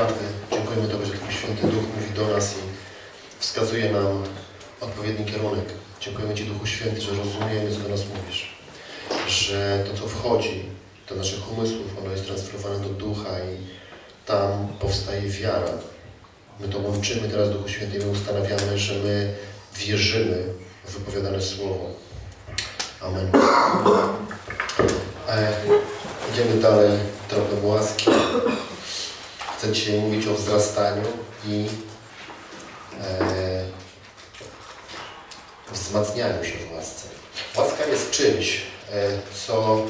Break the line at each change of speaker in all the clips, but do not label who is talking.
naprawdę dziękujemy Tobie, że Twój Święty Duch mówi do nas i wskazuje nam odpowiedni kierunek. Dziękujemy Ci, Duchu Święty, że rozumiemy, co do nas mówisz. Że to, co wchodzi do naszych umysłów, ono jest transferowane do Ducha i tam powstaje wiara. My to łączymy teraz, Duchu Święty, i my ustanawiamy, że my wierzymy w wypowiadane Słowo. Amen. Idziemy dalej tropem łaski. Chcę dzisiaj mówić o wzrastaniu i wzmacnianiu się w łasce. Łaska jest czymś, co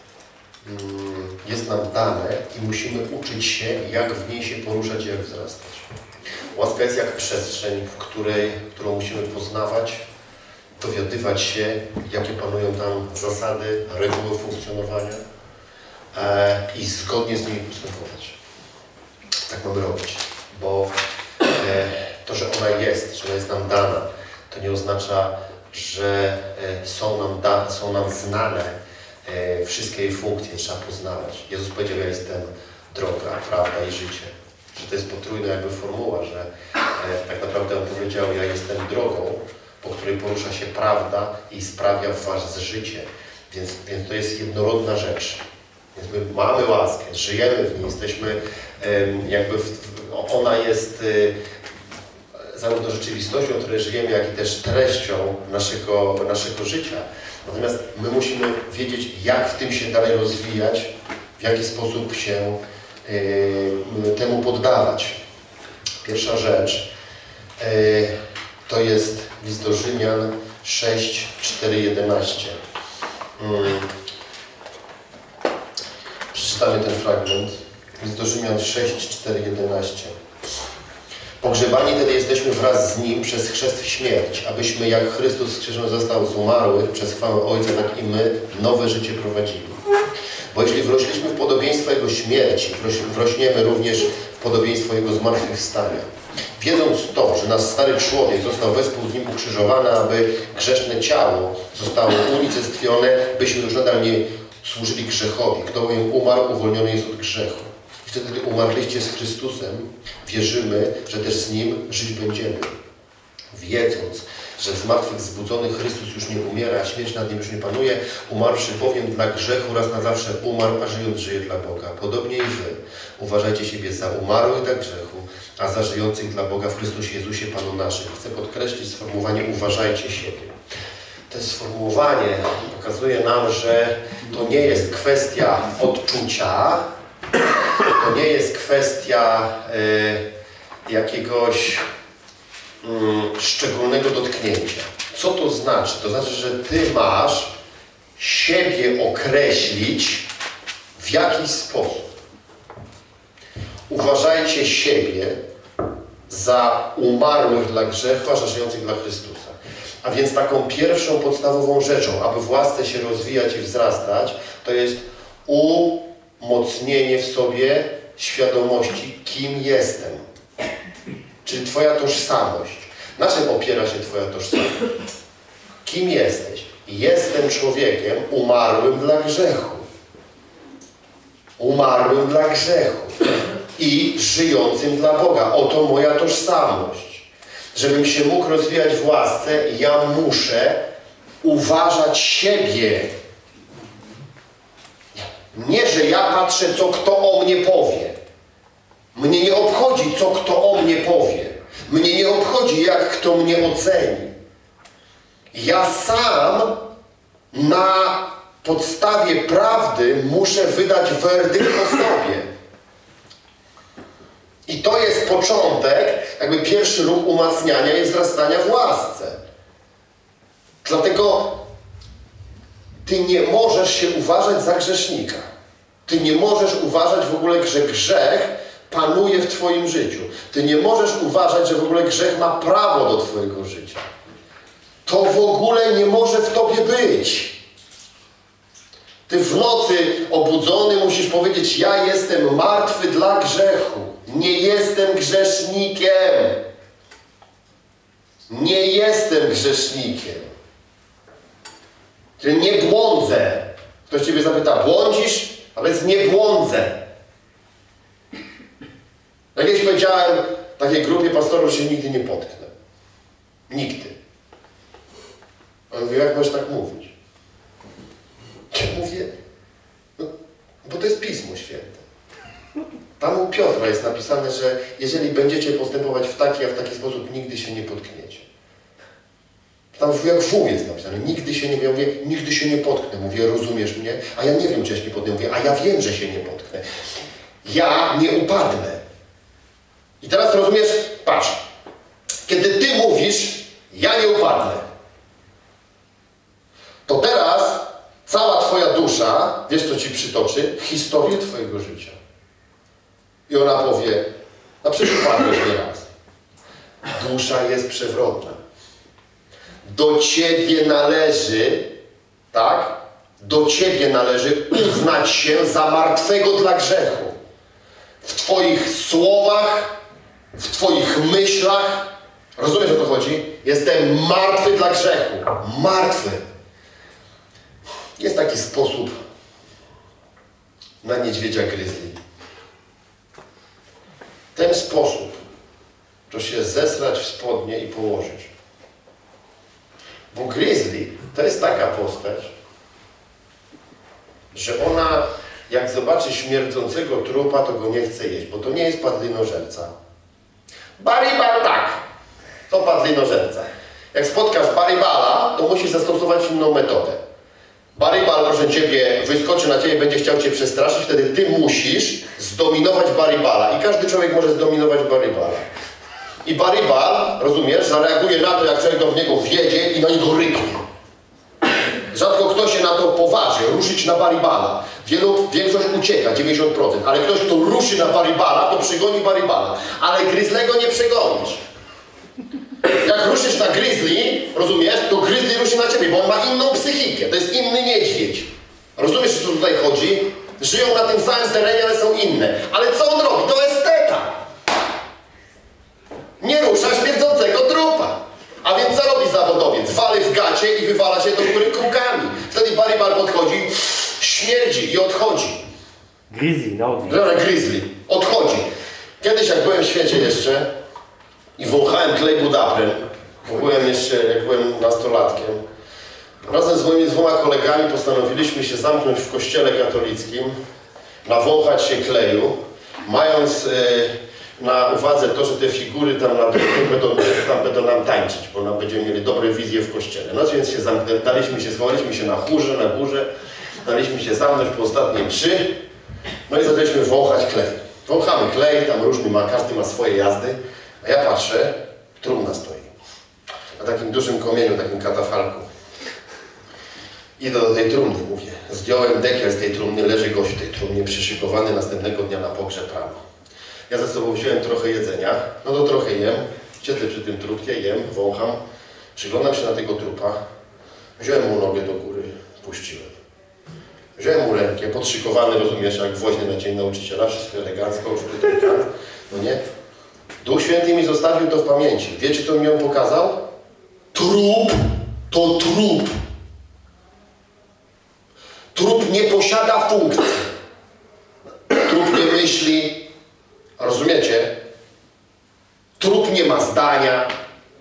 jest nam dane i musimy uczyć się, jak w niej się poruszać i jak wzrastać. Łaska jest jak przestrzeń, którą musimy poznawać, dowiadywać się, jakie panują tam zasady, reguły funkcjonowania i zgodnie z nimi postępować. Tak mamy robić, bo to, że ona jest nam dana, to nie oznacza, że są nam znane wszystkie jej funkcje, trzeba poznawać. Jezus powiedział, ja jestem droga, prawda i życie. Że to jest potrójna jakby formuła, że tak naprawdę on powiedział, ja jestem drogą, po której porusza się prawda i sprawia w was życie. Więc to jest jednorodna rzecz. Więc my mamy łaskę, żyjemy w niej, jesteśmy jakby, ona jest zarówno rzeczywistością, w której żyjemy, jak i też treścią naszego życia. Natomiast my musimy wiedzieć, jak w tym się dalej rozwijać, w jaki sposób się temu poddawać. Pierwsza rzecz to jest list do Rzymian 6, 4, 11. Przeczytamy ten fragment. List do Rzymian 6, 4, 11. Pogrzebani tedy jesteśmy wraz z Nim przez chrzest w śmierć, abyśmy jak Chrystus wskrzeszony został z umarłych przez chwałę Ojca, tak i my nowe życie prowadzili. Bo jeśli wrośliśmy w podobieństwo Jego śmierci, wrośniemy również w podobieństwo Jego zmartwychwstania. Wiedząc to, że nasz stary człowiek został wespół z Nim ukrzyżowany, aby grzeszne ciało zostało unicestwione, byśmy już nadal nie służyli grzechowi. Kto bowiem umarł, uwolniony jest od grzechu. Jeśli wtedy umarliście z Chrystusem, wierzymy, że też z Nim żyć będziemy. Wiedząc, że zmartwychwzbudzony Chrystus już nie umiera, a śmierć nad Nim już nie panuje, umarłszy bowiem dla grzechu raz na zawsze umarł, a żyjąc żyje dla Boga. Podobnie i wy. Uważajcie siebie za umarłych dla grzechu, a za żyjących dla Boga w Chrystusie Jezusie Panu naszym. Chcę podkreślić sformułowanie uważajcie siebie. To sformułowanie pokazuje nam, że to nie jest kwestia odczucia, to nie jest kwestia jakiegoś szczególnego dotknięcia. Co to znaczy? To znaczy, że ty masz siebie określić w jakiś sposób. Uważajcie siebie za umarłych dla grzechu, a za żyjących dla Chrystusa. A więc taką pierwszą podstawową rzeczą, aby w łasce się rozwijać i wzrastać, to jest umocnienie w sobie świadomości, kim jestem. Czyli Twoja tożsamość. Na czym opiera się Twoja tożsamość? Kim jesteś? Jestem człowiekiem umarłym dla grzechu. Umarłym dla grzechu. I żyjącym dla Boga. Oto moja tożsamość. Żebym się mógł rozwijać w łasce, ja muszę uważać siebie. Nie, że ja patrzę, co kto o mnie powie. Mnie nie obchodzi, co kto o mnie powie. Mnie nie obchodzi, jak kto mnie oceni. Ja sam na podstawie prawdy muszę wydać werdykt o sobie. I to jest początek, jakby pierwszy ruch umacniania i wzrastania w łasce. Dlatego ty nie możesz się uważać za grzesznika. Ty nie możesz uważać w ogóle, że grzech panuje w twoim życiu. Ty nie możesz uważać, że w ogóle grzech ma prawo do twojego życia. To w ogóle nie może w tobie być. Ty w nocy obudzony musisz powiedzieć, ja jestem martwy dla grzechu. Nie jestem grzesznikiem. Nie jestem grzesznikiem. Czyli nie błądzę. Ktoś ciebie zapyta, błądzisz? A więc nie błądzę. Tak jak powiedziałem takiej grupie pastorów, że się nigdy nie potknę. Nigdy. On mówi, jak możesz tak mówić? Ja mówię, no, bo to jest Pismo Święte. Tam u Piotra jest napisane, że jeżeli będziecie postępować w taki, a w taki sposób, nigdy się nie potkniecie. Tam jak wół jest napisane, nigdy się nie, ja mówię, nigdy się nie potknę. Mówię, rozumiesz mnie? A ja nie wiem, czy ja się nie potknę. Mówię, a ja wiem, że się nie potknę. Ja nie upadnę. I teraz rozumiesz? Patrz. Kiedy ty mówisz, ja nie upadnę, to teraz cała twoja dusza, wiesz co ci przytoczy? Historię twojego życia. I ona powie, a przecież upadłeś nieraz. Dusza jest przewrotna. Do ciebie należy, tak? Do ciebie należy uznać się za martwego dla grzechu. W twoich słowach, w twoich myślach. Rozumiesz, o co chodzi? Jestem martwy dla grzechu. Martwy. Jest taki sposób na niedźwiedzia gryzli. Ten sposób to się zesrać w spodnie i położyć. Bo gryzli to jest taka postać, że ona jak zobaczy śmierdzącego trupa, to go nie chce jeść, bo to nie jest padlinożerca. Baribal tak, to padlinożerca. Jak spotkasz baribala, to musisz zastosować inną metodę. Baribal, proszę ciebie, wyskoczy na ciebie, będzie chciał cię przestraszyć, wtedy ty musisz zdominować baribala. I każdy człowiek może zdominować baribala. I baribal, rozumiesz, zareaguje na to, jak człowiek do niego wjedzie i na niego ryknie. Rzadko kto się na to poważy, ruszyć na baribala. Większość ucieka, 90%. Ale ktoś, kto ruszy na baribala, to przegoni baribala. Ale gryzlego nie przegonisz. Jak ruszysz na gryzli, rozumiesz, to gryzli ruszy na ciebie, bo on ma inną psychikę. To jest inny niedźwiedź. Rozumiesz, o co tutaj chodzi? Żyją na tym samym terenie, ale są inne. Ale co on robi? To esteta. Nie rusza śmierdzącego trupa. A więc co robi zawodowiec? Wali w gacie i wywala się do góry kółkami. Wtedy baribal podchodzi, śmierdzi i odchodzi.
Grizzly, no.
Grizzly. Odchodzi. Kiedyś jak byłem w świecie jeszcze i wąchałem klej budaprem, bo byłem jeszcze, jak byłem nastolatkiem, razem z moimi 2 kolegami postanowiliśmy się zamknąć w kościele katolickim, nawąchać się kleju, mając na uwadze to, że te figury tam będą nam tańczyć, bo nam będziemy mieli dobre wizje w kościele. No więc się zamknęliśmy, schowaliśmy się na chórze, na górze, daliśmy się zamknąć po ostatniej mszy, no i zaczęliśmy wąchać klej. Wąchamy klej, tam różny ma, każdy ma swoje jazdy, a ja patrzę, trumna stoi. Na takim dużym komieniu, takim katafalku. Idę do tej trumny, mówię. Zdjąłem dekiel z tej trumny, leży gość w tej trumnie, przyszykowany następnego dnia na pogrzeb rano. Ja ze sobą wziąłem trochę jedzenia, no to trochę jem, siedzę przy tym trupie, jem, wącham, przyglądam się na tego trupa, wziąłem mu nogę do góry, puściłem. Wziąłem mu rękę, podszykowany, rozumiesz, jak woźny na dzień nauczyciela, wszystko elegancko, już tutaj, no nie? Duch Święty mi zostawił to w pamięci. Wiecie, co mi on pokazał? Trup to trup. Trup nie posiada funkcji. Trup nie myśli. Rozumiecie? Trup nie ma zdania.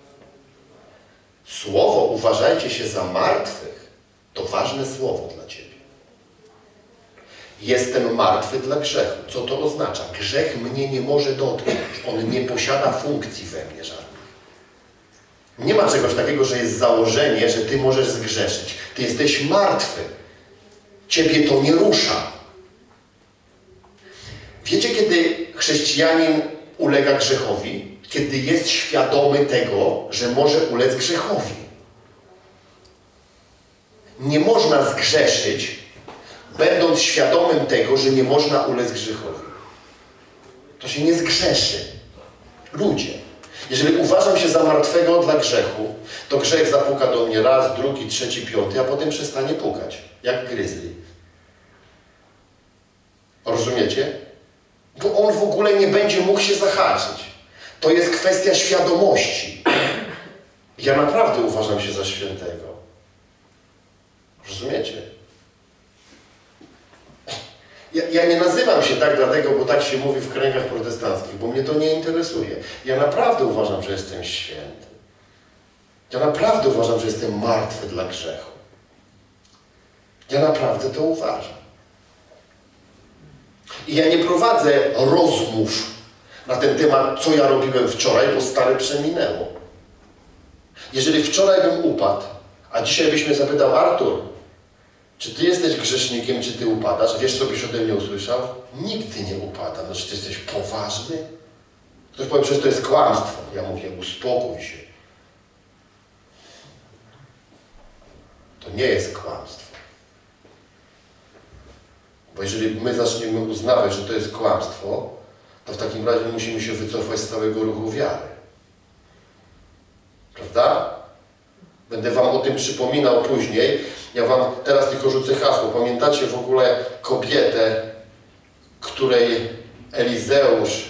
Słowo uważajcie się za martwych. To ważne słowo dla ciebie. Jestem martwy dla grzechu. Co to oznacza? Grzech mnie nie może dotknąć. On nie posiada funkcji we mnie żadnej. Nie ma czegoś takiego, że jest założenie, że ty możesz zgrzeszyć. Ty jesteś martwy. Ciebie to nie rusza. Wiecie, kiedy chrześcijanin ulega grzechowi? Kiedy jest świadomy tego, że może ulec grzechowi. Nie można zgrzeszyć, będąc świadomym tego, że nie można ulec grzechowi. To się nie zgrzeszy. Ludzie. Jeżeli uważam się za martwego dla grzechu, to grzech zapuka do mnie raz, drugi, trzeci, piąty, a potem przestanie pukać. Jak gryzli. Rozumiecie? Bo on w ogóle nie będzie mógł się zahaczyć. To jest kwestia świadomości. Ja naprawdę uważam się za świętego. Rozumiecie? Ja nie nazywam się tak dlatego, bo tak się mówi w kręgach protestanckich, bo mnie to nie interesuje. Ja naprawdę uważam, że jestem święty. Ja naprawdę uważam, że jestem martwy dla grzechu. Ja naprawdę to uważam. I ja nie prowadzę rozmów na ten temat, co ja robiłem wczoraj, bo stare przeminęło. Jeżeli wczoraj bym upadł, a dzisiaj byś mnie zapytał, Artur, czy ty jesteś grzesznikiem, czy ty upadasz? Wiesz, co byś ode mnie usłyszał? Nigdy nie upadam. No, czy ty jesteś poważny? Ktoś powie, przecież to jest kłamstwo. Ja mówię, uspokój się. To nie jest kłamstwo. Bo jeżeli my zaczniemy uznawać, że to jest kłamstwo, to w takim razie musimy się wycofać z całego ruchu wiary. Prawda? Będę wam o tym przypominał później. Ja wam teraz tylko rzucę hasło. Pamiętacie w ogóle kobietę, której Elizeusz,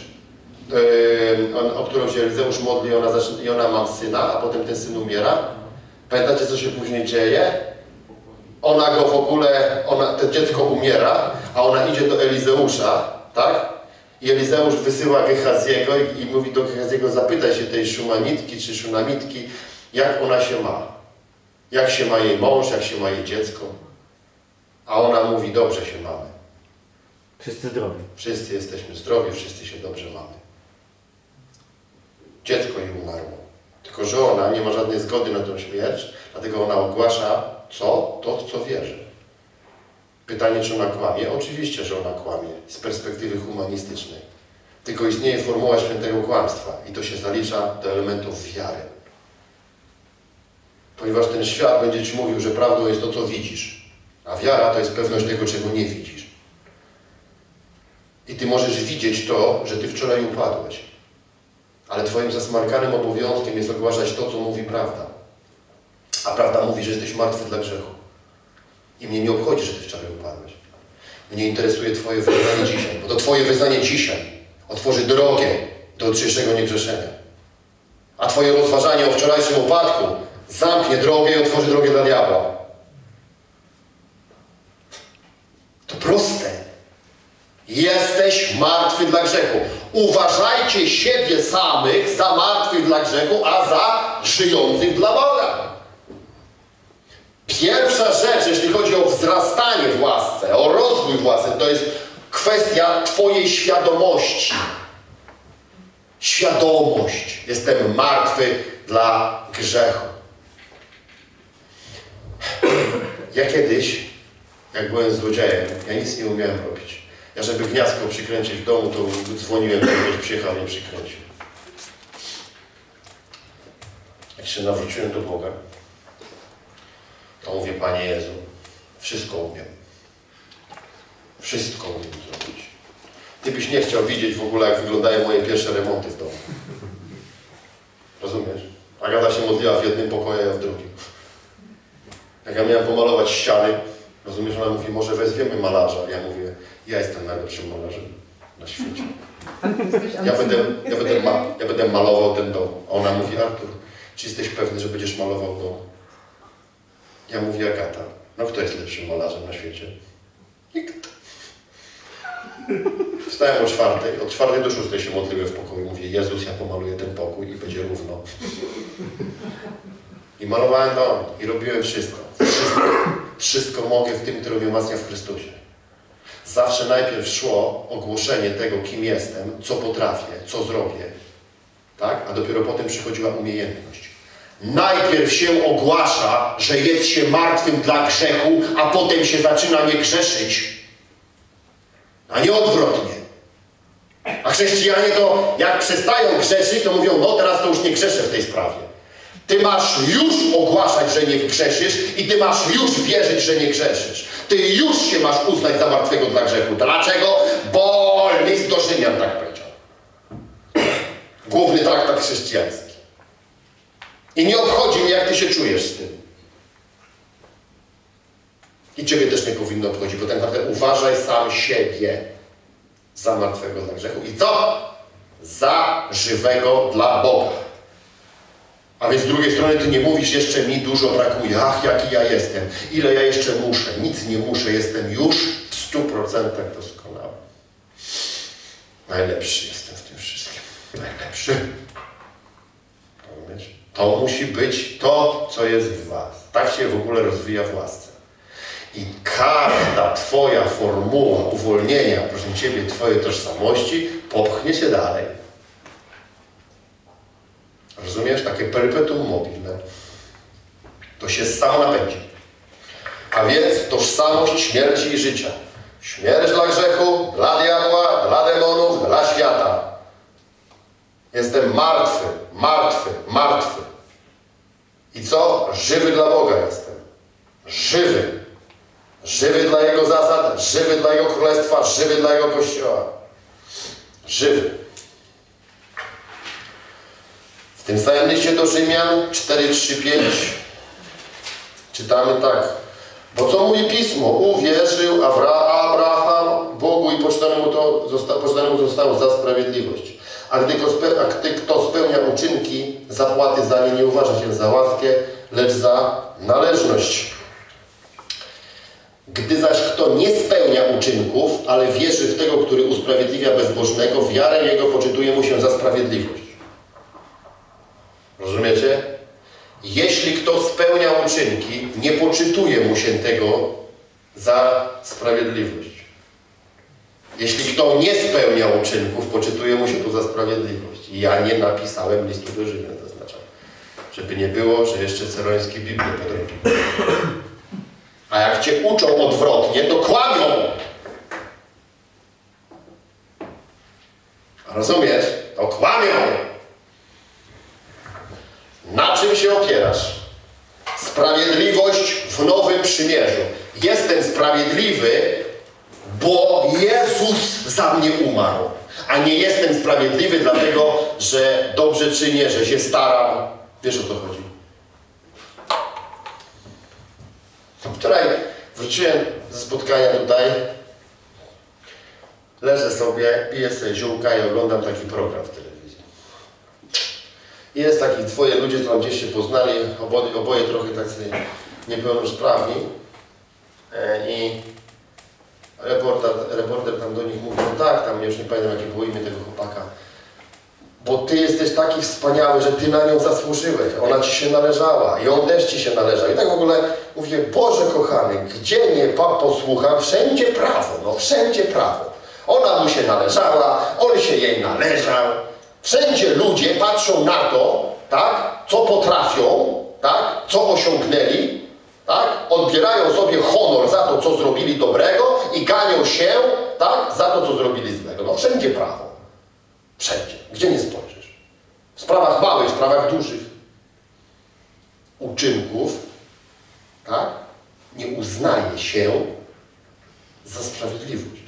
o którą się Elizeusz modli i ona ma syna, a potem ten syn umiera? Pamiętacie, co się później dzieje? Ona go w ogóle, to dziecko umiera, a ona idzie do Elizeusza, tak? I Elizeusz wysyła Gehaziego i mówi do Gehaziego, zapytaj się tej Szunamitki czy Szunamitki, jak ona się ma. Jak się ma jej mąż, jak się ma jej dziecko. A ona mówi, dobrze się mamy.
Wszyscy zdrowi.
Wszyscy jesteśmy zdrowi, wszyscy się dobrze mamy. Dziecko jej umarło. Tylko że ona nie ma żadnej zgody na tę śmierć, dlatego ona ogłasza to, w co wierzy. Pytanie, czy ona kłamie? Oczywiście, że ona kłamie z perspektywy humanistycznej. Tylko istnieje formuła świętego kłamstwa i to się zalicza do elementów wiary. Ponieważ ten świat będzie ci mówił, że prawdą jest to, co widzisz, a wiara to jest pewność tego, czego nie widzisz. I ty możesz widzieć to, że ty wczoraj upadłeś. Ale twoim zasmarkanym obowiązkiem jest ogłaszać to, co mówi prawda. A prawda mówi, że jesteś martwy dla grzechu. I mnie nie obchodzi, że ty wczoraj upadłeś. Mnie interesuje twoje wyznanie dzisiaj, bo to twoje wyznanie dzisiaj otworzy drogę do jutrzejszego niegrzeszenia. A twoje rozważanie o wczorajszym upadku zamknie drogę i otworzy drogę dla diabła. To proste. Jesteś martwy dla grzechu. Uważajcie siebie samych za martwych dla grzechu, a za żyjących dla Boga. Pierwsza rzecz, jeśli chodzi o wzrastanie w łasce, o rozwój w łasce, to jest kwestia twojej świadomości. Świadomość. Jestem martwy dla grzechu. Ja kiedyś, jak byłem złodziejem, ja nic nie umiałem robić. Ja, żeby gniazdko przykręcić w domu, to dzwoniłem, to ktoś przyjechał i przykręcił. Jak się nawróciłem do Boga, to mówię, Panie Jezu, wszystko umiem. Wszystko umiem zrobić. Ty byś nie chciał widzieć w ogóle, jak wyglądają moje pierwsze remonty w domu. Rozumiesz? Agata się modliła w jednym pokoju, a w drugim. Jak ja miałem pomalować ściany, rozumiesz, ona mówi, może wezwiemy malarza. Ja mówię, ja jestem najlepszym malarzem na świecie. Ja będę malował ten dom. A ona mówi, Artur, czy jesteś pewny, że będziesz malował dom? Ja mówię, Agata, no kto jest lepszym malarzem na świecie? Nikt. Wstałem o 4:00, od 4:00 do 6:00 się modliłem w pokoju. Mówię, Jezus, ja pomaluję ten pokój i będzie równo. I malowałem dom i robiłem wszystko. Wszystko mogę w tym, który mnie umacnia w Chrystusie. Zawsze najpierw szło ogłoszenie tego, kim jestem, co potrafię, co zrobię. Tak? A dopiero potem przychodziła umiejętność. Najpierw się ogłasza, że jest się martwym dla grzechu, a potem się zaczyna nie grzeszyć. A nie odwrotnie. A chrześcijanie to, jak przestają grzeszyć, to mówią, no teraz to już nie grzeszę w tej sprawie. Ty masz już ogłaszać, że nie grzeszysz i ty masz już wierzyć, że nie grzeszysz. Ty już się masz uznać za martwego dla grzechu. Dlaczego? Bo list do Rzymian tak powiedział. Główny traktat chrześcijański. I nie obchodzi mnie, jak ty się czujesz z tym. I ciebie też nie powinno obchodzić, bo ten traktat uważaj sam siebie za martwego dla grzechu. I co? Za żywego dla Boga. A więc z drugiej strony ty nie mówisz, jeszcze mi dużo brakuje. Ach, jaki ja jestem. Ile ja jeszcze muszę. Nic nie muszę. Jestem już w 100% doskonały. Najlepszy jestem w tym wszystkim. Najlepszy. Rozumiesz? To musi być to, co jest w was. Tak się w ogóle rozwija w łasce. I każda twoja formuła uwolnienia, proszę ciebie, twojej tożsamości popchnie się dalej. Rozumiesz? Takie perpetuum mobile. To się samo napędzi. A więc tożsamość śmierci i życia. Śmierć dla grzechu, dla diabła, dla demonów, dla świata. Jestem martwy, martwy, martwy. I co? Żywy dla Boga jestem. Żywy. Żywy dla Jego zasad, żywy dla Jego Królestwa, żywy dla Jego Kościoła. Żywy. W tym samym liście do Rzymian 4:3-5 czytamy tak. Bo co mówi Pismo? Uwierzył Abraham Bogu i poczytane mu zostało za sprawiedliwość. A gdy kto spełnia uczynki, zapłaty za nie nie uważa się za łaskę, lecz za należność. Gdy zaś kto nie spełnia uczynków, ale wierzy w tego, który usprawiedliwia bezbożnego, wiarę jego poczytuje mu się za sprawiedliwość. Rozumiecie? Jeśli kto spełnia uczynki, nie poczytuje mu się tego za sprawiedliwość. Jeśli kto nie spełnia uczynków, poczytuje mu się to za sprawiedliwość. I ja nie napisałem listu do Rzymian, zaznaczam. Żeby nie było, że jeszcze Ceroński Biblię podrobił. A jak cię uczą odwrotnie, to kłamią. Rozumiesz? To kłamią. Na czym się opierasz? Sprawiedliwość w Nowym Przymierzu. Jestem sprawiedliwy, bo Jezus za mnie umarł. A nie jestem sprawiedliwy dlatego, że dobrze czynię, że się staram. Wiesz, o co chodzi? Wczoraj wróciłem ze spotkania tutaj. Leżę sobie, piję sobie ziółka i oglądam taki program w telewizji. I jest takich dwoje ludzi, co tam gdzieś się poznali, oboje trochę tacy niepełnosprawni. I reporter tam do nich mówi, no tak, tam już nie pamiętam jakie było imię tego chłopaka. Bo ty jesteś taki wspaniały, że ty na nią zasłużyłeś. Ona ci się należała i on też ci się należał. I tak w ogóle mówię, Boże kochany, gdzie nie posłucham, wszędzie prawo, no wszędzie prawo. Ona mu się należała, on się jej należał. Wszędzie ludzie patrzą na to, tak, co potrafią, tak, co osiągnęli, tak, odbierają sobie honor za to, co zrobili dobrego i ganią się, tak, za to, co zrobili złego. No wszędzie prawo. Wszędzie. Gdzie nie spojrzysz. W sprawach małych, w sprawach dużych. Uczynków, tak, nie uznaje się za sprawiedliwość.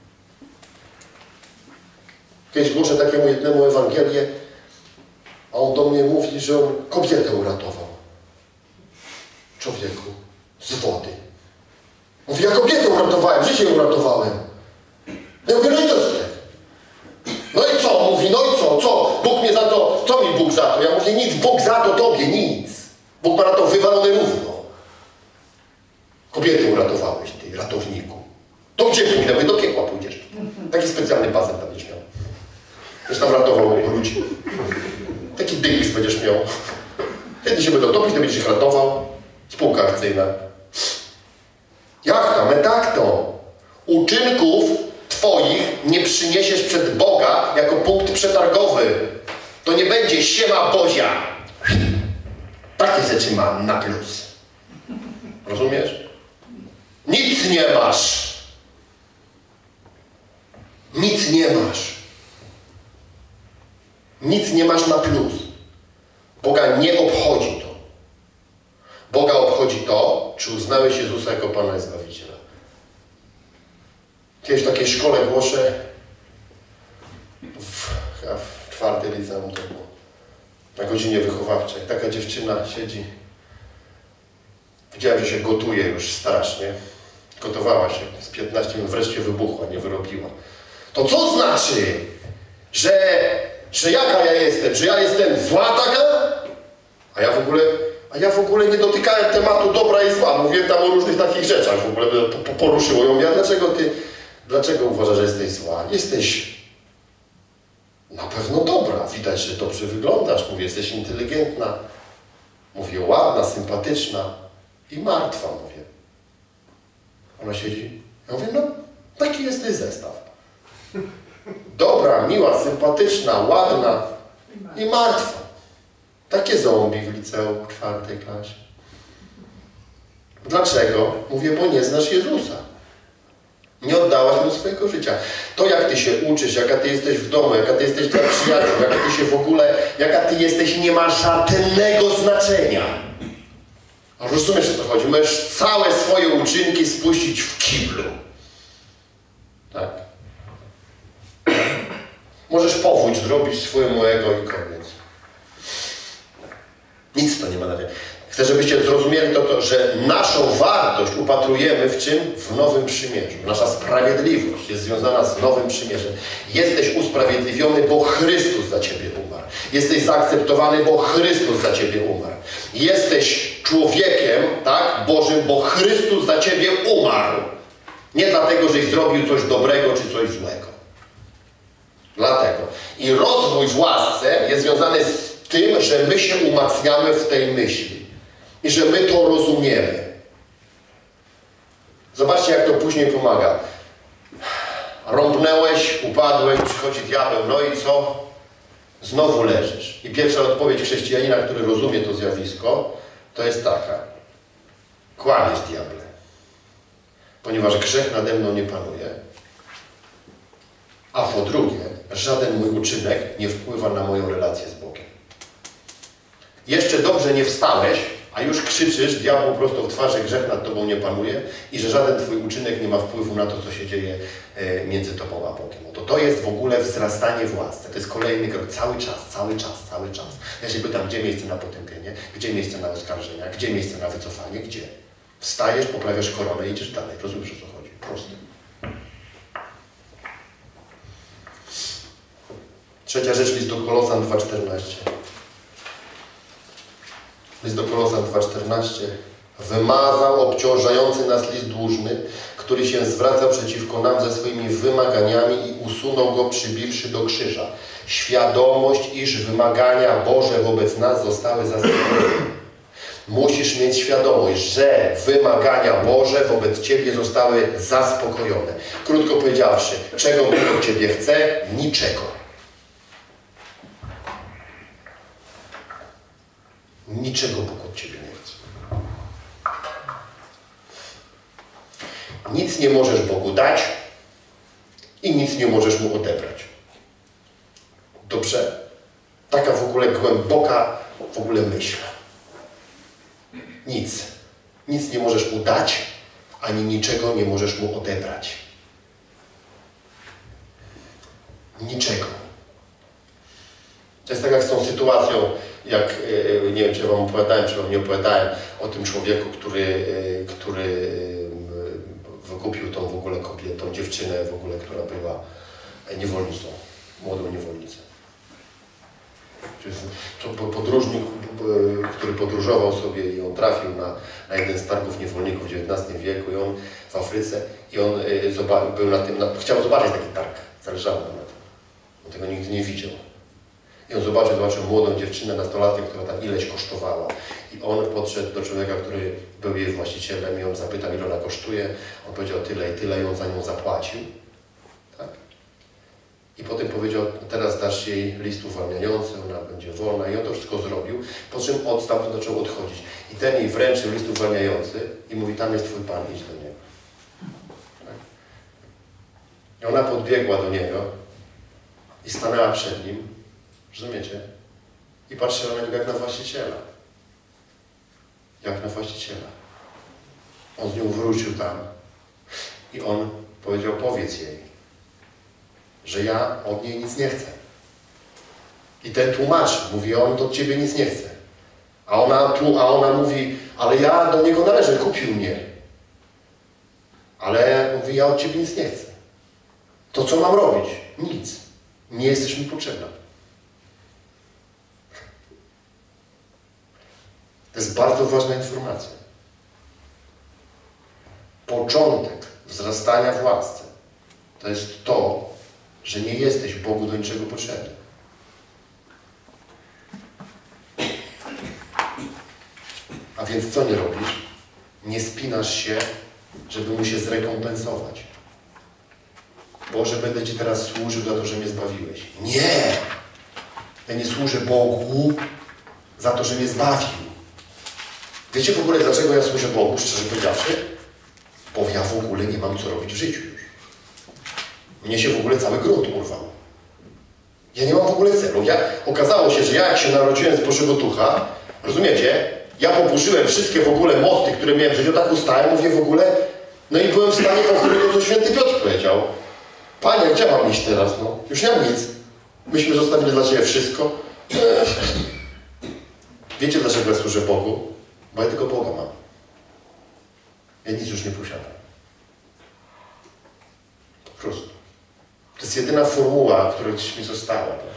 Kiedyś głoszę takiemu jednemu Ewangelię, a on do mnie mówi, że on kobietę uratował. Człowieku, z wody. Mówi, ja kobietę uratowałem, życie uratowałem. Ja mówię, no i co z tego? No i co? Mówi, no i co? Co? Bóg mnie za to, co mi Bóg za to? Ja mówię, nic, Bóg za to tobie, nic. Bóg ma na to wywalone równo. Kobietę uratowałeś, ty, ratowniku. To gdzie pójdę? Mówię, do piekła pójdziesz. Taki specjalny basen tam będziesz miał. Będziesz tam ratował ludzi. Taki dynks będziesz miał. Kiedy się będą topić, to będziesz ich ratował. Spółka akcyjna. Jak tam? Tak to. Uczynków twoich nie przyniesiesz przed Boga jako punkt przetargowy. To nie będzie siema Bozia. Takie rzeczy mam na plus. Rozumiesz? Nic nie masz. Nic nie masz. Nic nie masz na plus. Boga nie obchodzi to. Boga obchodzi to, czy uznałeś Jezusa jako Pana i Zbawiciela. Kiedyś w takiej szkole głoszę, w czwartej liceum to było, na godzinie wychowawczej. Taka dziewczyna siedzi. Widziałem, że się gotuje już strasznie. Gotowała się. Z 15 minut wreszcie wybuchła, nie wyrobiła. To co znaczy, że jaka ja jestem? Że ja jestem zła taka? A A ja w ogóle nie dotykałem tematu dobra i zła. Mówiłem tam o różnych takich rzeczach. W ogóle poruszyło ją. Ja, dlaczego uważasz, że jesteś zła? Jesteś na pewno dobra. Widać, że dobrze wyglądasz. Mówię, jesteś inteligentna. Mówię, ładna, sympatyczna i martwa, mówię. Ona siedzi. Ja mówię, no, taki jesteś zestaw. Dobra, miła, sympatyczna, ładna i martwa. Takie zombie w liceum w 4. klasie. Dlaczego? Mówię, bo nie znasz Jezusa. Nie oddałaś Mu swojego życia. To, jak Ty się uczysz, jaka Ty jesteś w domu, jaka Ty jesteś dla przyjaciół, jaka Ty się w ogóle, jaka Ty jesteś, nie ma żadnego znaczenia. A rozumiesz, o co chodzi? Możesz całe swoje uczynki spuścić w kiblu. Tak? Możesz powódź zrobić swojemu ego i koniec. Nic to nie ma na nie. Chcę, żebyście zrozumieli to, że naszą wartość upatrujemy w czym? W Nowym Przymierzu. Nasza sprawiedliwość jest związana z Nowym Przymierzem. Jesteś usprawiedliwiony, bo Chrystus za Ciebie umarł. Jesteś zaakceptowany, bo Chrystus za Ciebie umarł. Jesteś człowiekiem, tak, Bożym, bo Chrystus za Ciebie umarł. Nie dlatego, żeś zrobił coś dobrego czy coś złego. Dlatego. I rozwój w łasce jest związany z tym, że my się umacniamy w tej myśli. I że my to rozumiemy. Zobaczcie, jak to później pomaga. Rąbnęłeś, upadłeś, przychodzi diabeł, no i co? Znowu leżysz. I pierwsza odpowiedź chrześcijanina, który rozumie to zjawisko, to jest taka. Kłamiesz, diable. Ponieważ grzech nade mną nie panuje. A po drugie, żaden mój uczynek nie wpływa na moją relację z Bogiem. Jeszcze dobrze nie wstałeś, a już krzyczysz diabłu prosto w twarz, że grzech nad tobą nie panuje i że żaden twój uczynek nie ma wpływu na to, co się dzieje między tobą a Bogiem. To jest w ogóle wzrastanie w łasce. To jest kolejny krok. Cały czas. Ja się pytam, gdzie miejsce na potępienie, gdzie miejsce na oskarżenia, gdzie miejsce na wycofanie, gdzie? Wstajesz, poprawiasz koronę i idziesz dalej. Rozumiesz, o co chodzi? Proste. Trzecia rzecz, list do Kolosan 2,14. List do Kolosan 2,14. Wymazał obciążający nas list dłużny, który się zwraca przeciwko nam ze swoimi wymaganiami i usunął go, przybiwszy do krzyża. Świadomość, iż wymagania Boże wobec nas zostały zaspokojone. Musisz mieć świadomość, że wymagania Boże wobec Ciebie zostały zaspokojone. Krótko powiedziawszy, czego Bóg od Ciebie chce? Niczego. Niczego Bóg od Ciebie nie chce. Nic nie możesz Bogu dać i nic nie możesz Mu odebrać. Dobrze? Taka w ogóle głęboka w ogóle myśl. Nic. Nic nie możesz Mu dać, ani niczego nie możesz Mu odebrać. Niczego. To jest tak jak z tą sytuacją, jak, nie wiem, czy ja Wam opowiadałem, czy Wam nie opowiadałem o tym człowieku, który wykupił tą w ogóle kobietę, dziewczynę w ogóle, która była niewolnicą, młodą niewolnicę. To podróżnik, który podróżował sobie i on trafił na jeden z targów niewolników w XIX wieku i on w Afryce i on był na tym, chciał zobaczyć taki targ, zależało mu na tym. On tego nigdy nie widział. I on zobaczył młodą dziewczynę, nastolatkę, która tam ileś kosztowała. I on podszedł do człowieka, który był jej właścicielem i on zapytał, ile ona kosztuje. On powiedział tyle i tyle i on za nią zapłacił. Tak? I potem powiedział, teraz dasz jej list uwalniający, ona będzie wolna. I on to wszystko zrobił, po czym stamtąd zaczął odchodzić. I ten jej wręczył list uwalniający i mówi, tam jest Twój Pan, idź do niego. Tak? I ona podbiegła do niego i stanęła przed nim. Rozumiecie? I patrzyła na niego jak na właściciela. Jak na właściciela. On z nią wrócił tam i on powiedział, powiedz jej, że ja od niej nic nie chcę. I ten tłumaczy, mówi, on od Ciebie nic nie chce. A ona mówi, ale ja do niego należę, kupił mnie. Ale mówi, ja od Ciebie nic nie chcę. To co mam robić? Nic. Nie jesteś mi potrzebna. To jest bardzo ważna informacja. Początek wzrastania w łasce to jest to, że nie jesteś Bogu do niczego potrzebny. A więc co nie robisz? Nie spinasz się, żeby Mu się zrekompensować. Boże, będę Ci teraz służył za to, że mnie zbawiłeś. Nie! Ja nie służę Bogu za to, że mnie zbawił. Wiecie w ogóle, dlaczego ja służę Bogu, szczerze powiedziawszy? Bo ja w ogóle nie mam co robić w życiu już. Mnie się w ogóle cały grunt urwał. Ja nie mam w ogóle celu. Okazało się, że ja jak się narodziłem z Bożego Ducha, rozumiecie? Ja poburzyłem wszystkie w ogóle mosty, które miałem w życiu, tak ustałem, mówię w ogóle, no i byłem w stanie powtórzyć to, co święty Piotr powiedział. Panie, gdzie mam iść teraz? No, już nie mam nic. Myśmy zostawili dla Ciebie wszystko. Wiecie, dlaczego ja służę Bogu? Bo ja tylko Boga mam. Ja nic już nie posiadam. Po prostu. To jest jedyna formuła, która gdzieś mi została. Tak?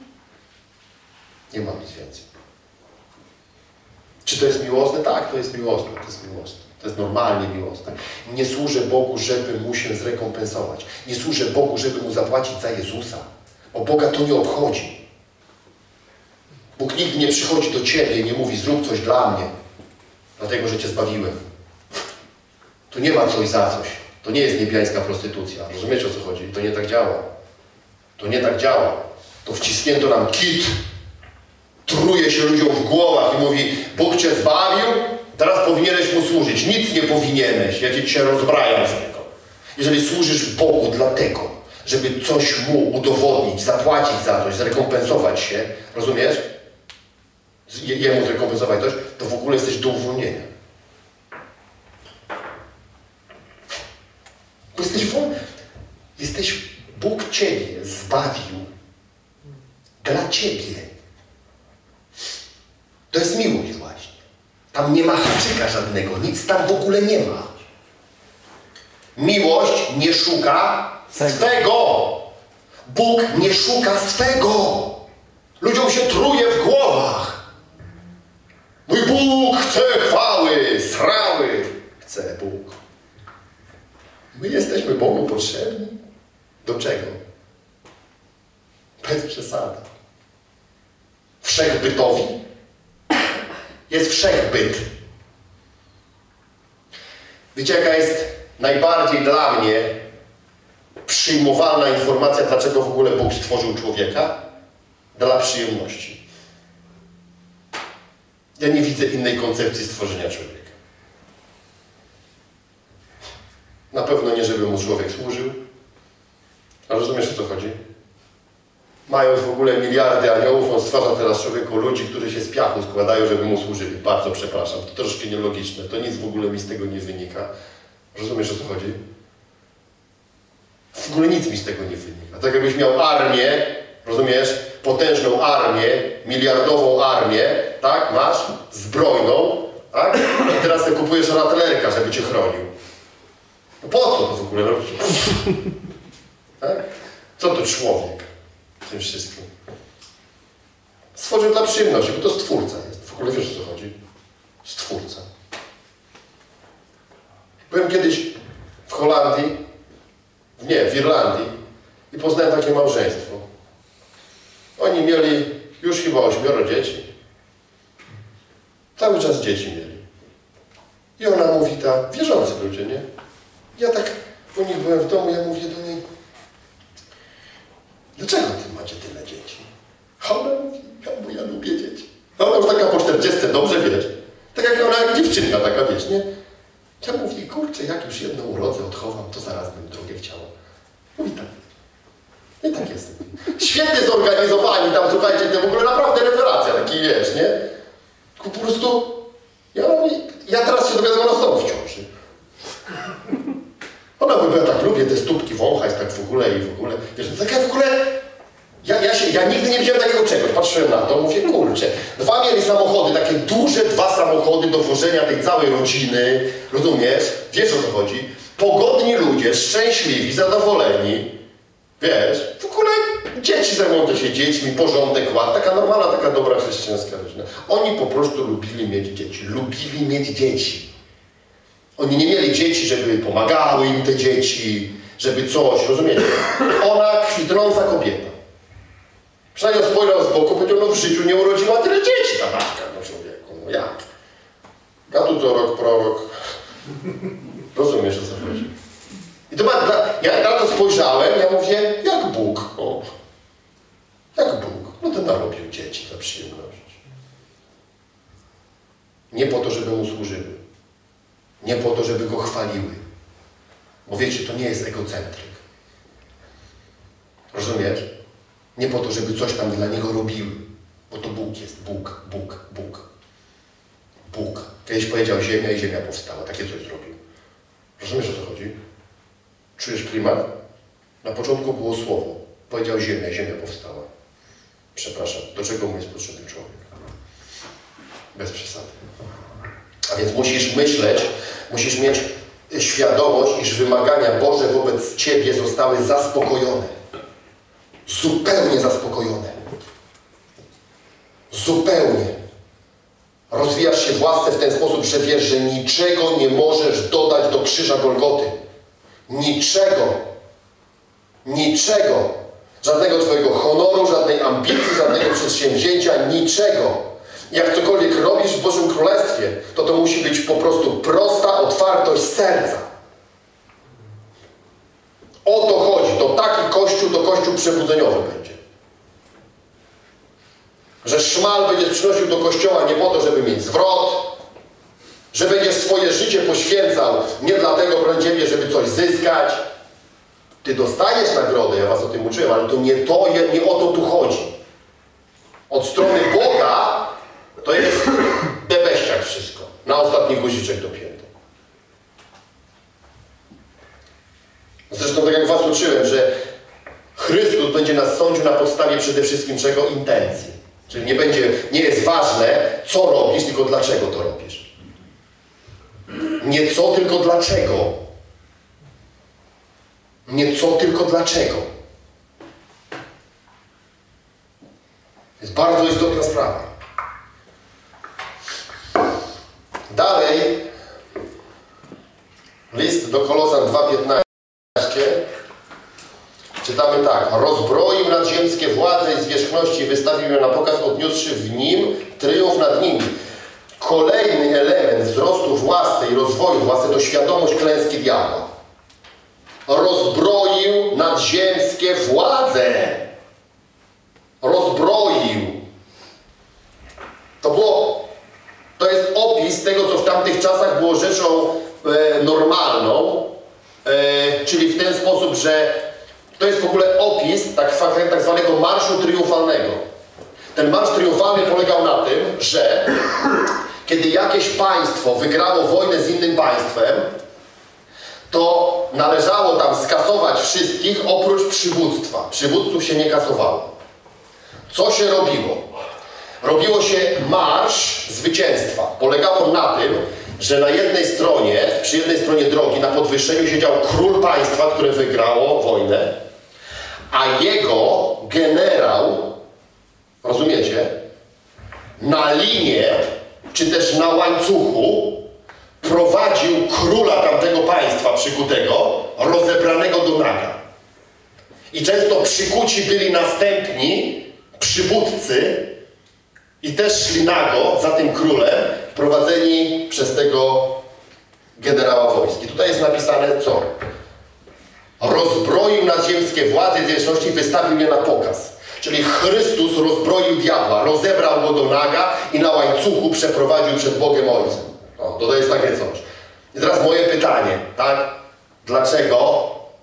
Nie mam nic więcej. Czy to jest miłosne? Tak, to jest miłosne. To jest miłosne. To jest normalnie miłosne. Nie służę Bogu, żeby Mu się zrekompensować. Nie służę Bogu, żeby Mu zapłacić za Jezusa. Bo Boga to nie obchodzi. Bóg nigdy nie przychodzi do Ciebie i nie mówi, zrób coś dla mnie, dlatego, że Cię zbawiłem. Tu nie ma coś za coś. To nie jest niebiańska prostytucja. Rozumiecie, o co chodzi? To nie tak działa. To nie tak działa. To wciśnięto nam kit. Truje się ludziom w głowach i mówi, Bóg Cię zbawił, teraz powinieneś Mu służyć. Nic nie powinieneś. Ja Cię dzisiaj rozbrajam z tego. Jeżeli służysz Bogu dlatego, żeby coś Mu udowodnić, zapłacić za coś, zrekompensować się, rozumiesz? Jemu zrekompensować coś, to w ogóle jesteś do uwolnienia. Bo jesteś wolny. Bóg Ciebie zbawił dla Ciebie. To jest miłość właśnie. Tam nie ma haczyka żadnego, nic tam w ogóle nie ma. Miłość nie szuka swego. Bóg nie szuka swego. Ludziom się truje w głowach. Mój Bóg chce chwały, srały. Chce Bóg. My jesteśmy Bogu potrzebni. Do czego? Bez przesady. Wszechbytowi. Jest wszechbyt. Wiecie, jaka jest najbardziej dla mnie przyjmowalna informacja, dlaczego w ogóle Bóg stworzył człowieka? Dla przyjemności. Ja nie widzę innej koncepcji stworzenia człowieka. Na pewno nie, żeby mu człowiek służył. A rozumiesz, o co chodzi? Mając w ogóle miliardy aniołów, on stwarza teraz człowieku ludzi, którzy się z piachu składają, żeby mu służyli. Bardzo przepraszam, to troszkę nielogiczne. To nic w ogóle mi z tego nie wynika. Rozumiesz, o co chodzi? W ogóle nic mi z tego nie wynika. Tak jakbyś miał armię, rozumiesz? Potężną armię, miliardową armię, tak? Masz? Zbrojną, tak? I teraz sobie kupujesz artylerka, żeby cię chronił. No po co to w ogóle robisz? Tak? Co to człowiek w tym wszystkim? Stworzył dla przyjemności, bo to Stwórca jest. W ogóle wiesz, o co chodzi? Stwórca. Byłem kiedyś w Holandii, w Irlandii i poznałem takie małżeństwo. Oni mieli już chyba 8 dzieci. Cały czas dzieci mieli. I ona mówi, ta wierzący ludzie, nie? Ja tak u nich byłem w domu, ja mówię do niej, dlaczego ty macie tyle dzieci? A ona mówi, bo ja lubię dzieci. A ona już taka po 40, dobrze wiesz. Tak jak ona, jak dziewczynka taka, wiesz, nie? Ja mówię, kurczę, jak już jedną urodzę, odchowam, to zaraz bym drugie chciała. Mówi tak. I tak jest. Świetnie zorganizowani tam, słuchajcie, to w ogóle naprawdę rewelacja, taki wiesz, nie? Po prostu, ja teraz się dowiadam, ona znowu w ciąży. Ona mówi, ja tak lubię te stópki wąchać, tak w ogóle i w ogóle. Wiesz, tak jak w ogóle, ja nigdy nie widziałem takiego czegoś. Patrzyłem na to, mówię, kurczę. Dwa mieli samochody, takie duże 2 samochody do wożenia tej całej rodziny. Rozumiesz? Wiesz, o co chodzi? Pogodni ludzie, szczęśliwi, zadowoleni. Wiesz, w ogóle Dzieci zajmujące się dziećmi, porządek, ład, taka normalna, taka dobra chrześcijańska rodzina. Oni po prostu lubili mieć dzieci. Lubili mieć dzieci. Oni nie mieli dzieci, żeby pomagały im te dzieci, żeby coś, rozumiecie? Ona kwitnąca kobieta. Przynajmniej spojrzał z boku, powiedział, no w życiu nie urodziła tyle dzieci ta matka, no człowieku, no jak? Ja tu co rok, prorok. Rozumiesz, o co chodzi? I to ja na to spojrzałem, ja mówię, jak Bóg, o. Jak Bóg? No to narobił dzieci za przyjemność. Nie po to, żeby mu służyły. Nie po to, żeby go chwaliły. Bo wiecie, to nie jest egocentryk. Rozumiesz? Nie po to, żeby coś tam dla niego robiły. Bo to Bóg jest. Bóg, Bóg, Bóg. Bóg. Kiedyś powiedział ziemia i ziemia powstała. Takie coś zrobił. Rozumiesz, o co chodzi? Czujesz klimat? Na początku było słowo. Powiedział ziemia i ziemia powstała. Przepraszam, do czego mu jest potrzebny człowiek? Bez przesady. A więc musisz myśleć, musisz mieć świadomość, iż wymagania Boże wobec Ciebie zostały zaspokojone. Zupełnie zaspokojone. Zupełnie. Rozwijasz się w łasce w ten sposób, że wiesz, że niczego nie możesz dodać do krzyża Golgoty. Niczego. Niczego. Żadnego Twojego honoru, żadnej ambicji, żadnego przedsięwzięcia, niczego. Jak cokolwiek robisz w Bożym Królestwie, to musi być po prostu prosta otwartość serca. O to chodzi. To taki Kościół, to Kościół przebudzeniowy będzie. Że szmal będziesz przynosił do Kościoła nie po to, żeby mieć zwrot, że będziesz swoje życie poświęcał nie dlatego, proszę Ciebie, żeby coś zyskać. Ty dostajesz nagrodę, ja Was o tym uczyłem, ale to nie o to tu chodzi. Od strony Boga to jest bebeściak wszystko. Na ostatni guziczek dopięty. Zresztą tak jak Was uczyłem, że Chrystus będzie nas sądził na podstawie przede wszystkim czego? Intencji. Czyli nie jest ważne, co robisz, tylko dlaczego to robisz. Nie co, tylko dlaczego. Nie co, tylko dlaczego. To jest bardzo istotna sprawa. Dalej, list do Kolosan 2:15. Czytamy tak. Rozbroił nadziemskie władze i zwierzchności i wystawił je na pokaz, odniósłszy w nim triumf nad nimi. Kolejny element wzrostu własny i rozwoju własny to świadomość klęski diabła. Rozbroił nadziemskie władze. Rozbroił. To jest opis tego, co w tamtych czasach było rzeczą normalną, czyli w ten sposób, że to jest w ogóle opis tak zwanego marszu triumfalnego. Ten marsz triumfalny polegał na tym, że kiedy jakieś państwo wygrało wojnę z innym państwem, to należało tam skasować wszystkich oprócz przywództwa. Przywódców się nie kasowało. Co się robiło? Robiło się marsz zwycięstwa. Polegało na tym, że przy jednej stronie drogi na podwyższeniu siedział król państwa, które wygrało wojnę, a jego generał, rozumiecie, na linie, czy też na łańcuchu prowadził króla tamtego państwa przykutego, rozebranego do naga. I często przykuci byli następni przywódcy i też szli nago za tym królem, prowadzeni przez tego generała wojsk. I tutaj jest napisane co? Rozbroił nadziemskie władze i zwierzchności i wystawił je na pokaz. Czyli Chrystus rozbroił diabła, rozebrał go do naga i na łańcuchu przeprowadził przed Bogiem Ojcem. To jest takie coś. I teraz moje pytanie, tak? Dlaczego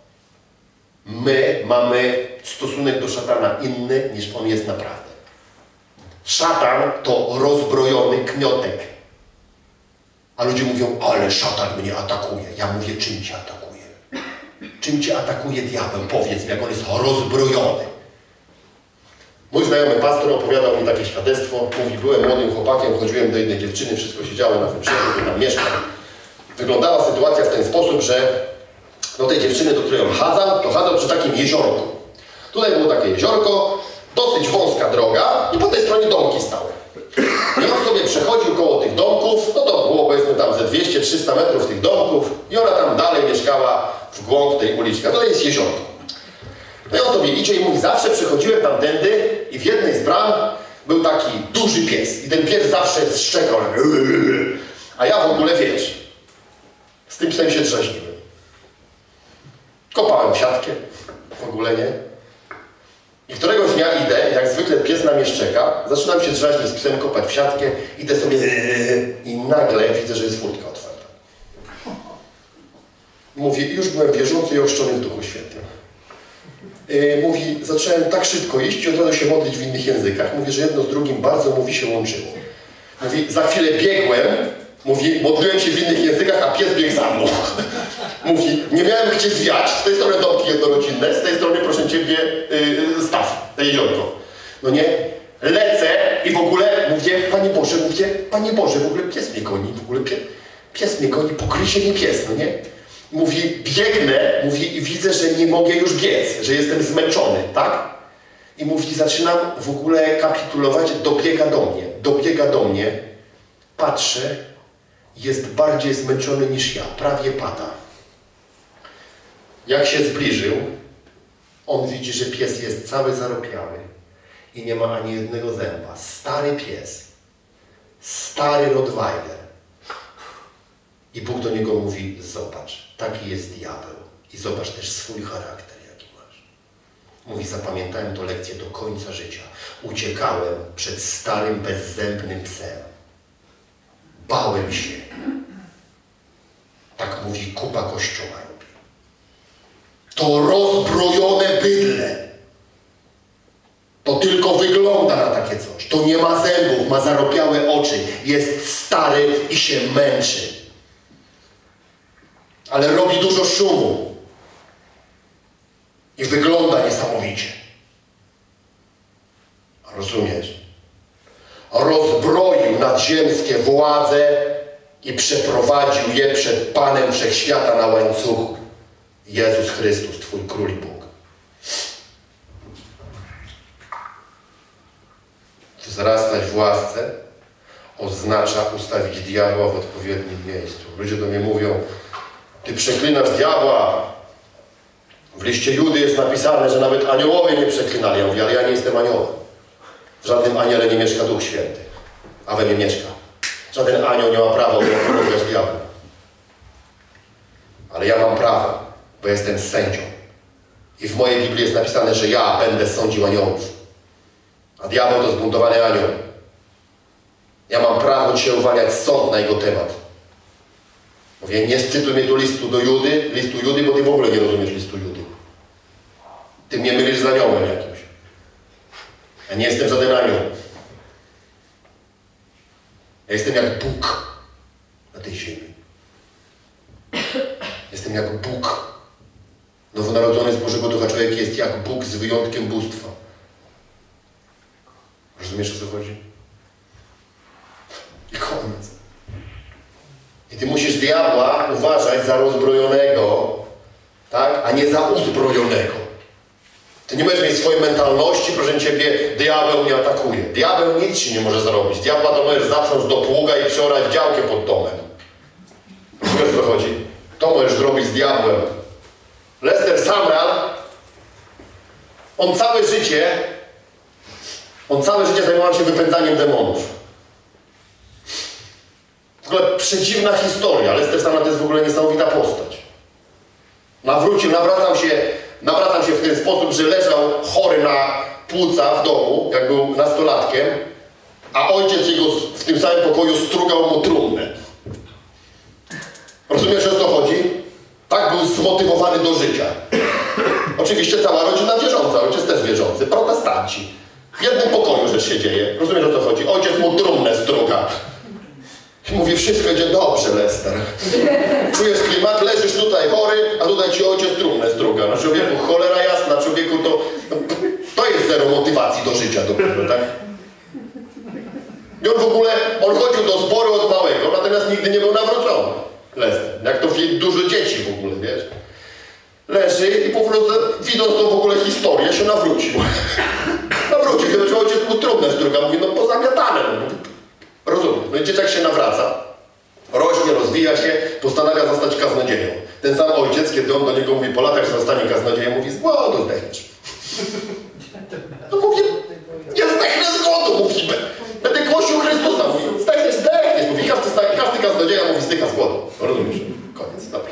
my mamy stosunek do szatana inny, niż on jest naprawdę? Szatan to rozbrojony kmiotek. A ludzie mówią, ale szatan mnie atakuje. Ja mówię, czym cię atakuje? Czym cię atakuje diabeł? Powiedz mi, jak on jest rozbrojony. Mój znajomy pastor opowiadał mi takie świadectwo. Mówi, byłem młodym chłopakiem, chodziłem do jednej dziewczyny, wszystko się działo na wybrzeżu, gdzie tam mieszkam. Wyglądała sytuacja w ten sposób, że do tej dziewczyny, do której on chadzał, to chadzał przy takim jeziorku. Tutaj było takie jeziorko, dosyć wąska droga i po tej stronie domki stały. I on sobie przechodził koło tych domków, no to było powiedzmy tam ze 200-300 metrów tych domków i ona tam dalej mieszkała w głąb tej uliczki, a to jest jeziorko. No i on sobie idzie i mówi, zawsze przechodziłem tamtędy i w jednej z bram był taki duży pies i ten pies zawsze szczekał. A ja w ogóle, wiesz, z tym psem się drzeźniłem. Kopałem w siatkę, w ogóle nie. I któregoś dnia idę, jak zwykle pies na mnie szczeka, zaczynam się drzaźnić z psem, kopać w siatkę, idę sobie i nagle widzę, że jest furtka otwarta. Mówi, już byłem wierzący i ochrzczony w Duchu Świętym. Mówi, zacząłem tak szybko iść i od razu się modlić w innych językach. Mówi, że jedno z drugim bardzo mówi się łączyło. Mówi, za chwilę biegłem, mówi, modliłem się w innych językach, a pies biegł za mną. Mówi, nie miałem gdzie zwiać, z tej strony domki jednorodzinne, z tej strony, proszę Ciebie, staw, to jeziorko. No nie, lecę i w ogóle mówię, Panie Boże, w ogóle pies mnie goni, pies mnie goni, pokrycie mnie pies, no nie? Mówi, biegnę, mówi i widzę, że nie mogę już biec, że jestem zmęczony, tak? I mówi, zaczynam w ogóle kapitulować, dobiega do mnie, patrzę, jest bardziej zmęczony niż ja, prawie pada. Jak się zbliżył, on widzi, że pies jest cały zaropiały i nie ma ani jednego zęba. Stary pies, stary Rottweiler. I Bóg do niego mówi, zobacz, taki jest diabeł i zobacz też swój charakter, jaki masz. Mówi, zapamiętałem tę lekcję do końca życia. Uciekałem przed starym, bezzębnym psem. Bałem się. Tak mówi kupa Kościoła robi. To rozbrojone bydlę. To tylko wygląda na takie coś. To nie ma zębów, ma zaropiałe oczy. Jest stary i się męczy. Ale robi dużo szumu. I wygląda niesamowicie. Rozumiesz? Rozbroił nadziemskie władze i przeprowadził je przed Panem Wszechświata na łańcuchu. Jezus Chrystus, Twój Król i Bóg. Wzrastać w łasce oznacza ustawić diabła w odpowiednim miejscu. Ludzie do mnie mówią, ty przeklinasz diabła. W liście Judy jest napisane, że nawet aniołowie nie przeklinali. Ja mówię, ale ja nie jestem aniołem. W żadnym aniele nie mieszka Duch Święty, a we mnie mieszka. Żaden anioł nie ma prawa pomagać diabłu. Ale ja mam prawo, bo jestem sędzią. I w mojej Biblii jest napisane, że ja będę sądził aniołów. A diabeł to zbuntowany anioł. Ja mam prawo dzisiaj uwalniać sąd na jego temat. Mówię, nie scytuj mnie tu listu Judy, bo ty w ogóle nie rozumiesz listu Judy. Ty mnie mylisz z aniołem jakimś. Ja nie jestem żaden anioł. Ja jestem jak Bóg na tej ziemi. Jestem jak Bóg. Nowonarodzony z Bożego Ducha człowiek jest jak Bóg z wyjątkiem bóstwa. Rozumiesz, o co chodzi? I koniec. I ty musisz diabła uważać za rozbrojonego, tak? A nie za uzbrojonego. Ty nie możesz mieć swojej mentalności, proszę Ciebie, diabeł mnie atakuje. Diabeł nic ci nie może zrobić. Diabła to możesz zaprząc do pługa i przeorać działkę pod domem. Wiesz, o co chodzi? To możesz zrobić z diabłem. Lester Sumrall, on całe życie zajmował się wypędzaniem demonów. W ogóle przedziwna historia. Lester Sumrall to jest w ogóle niesamowita postać. Nawracam się w ten sposób, że leżał chory na płuca w domu, jak był nastolatkiem, a ojciec jego w tym samym pokoju strugał mu trumnę. Rozumiesz, o co chodzi? Tak był zmotywowany do życia. Oczywiście cała rodzina wierząca, ojciec też wierzący, protestanci. W jednym pokoju rzecz się dzieje. Rozumiesz, o co chodzi? Ojciec mu trumnę struga. I mówi, wszystko idzie dobrze, Lester. Czujesz klimat, leżysz tutaj chory, a tutaj ci ojciec trumnę struga. No człowieku, cholera jasna, człowieku, to jest zero motywacji do życia dopiero, tak? I on w ogóle, on chodził do zboru od małego, natomiast nigdy nie był nawrócony. Lester. Jak to dużo dzieci w ogóle, wiesz? leży i po prostu widząc tą w ogóle historię się nawrócił. Nawrócił, gdyby że ojciec był trudny, z druga mówi, no pozamiatane. No. Rozumiem. No i dzieciak się nawraca, rośnie, rozwija się, postanawia zostać kaznodzieją. Ten sam ojciec, kiedy on do niego mówi, po latach zostanie kaznodzieją, mówi, z głodu zdechniesz. No mówi, ja zdechnę z głodu, mówi, będę głosił Chrystusa, mówi, zdechniesz, mówi, każdy kaznodzieja mówi, zdycha z głodu. Rozumiesz? Koniec, dobra.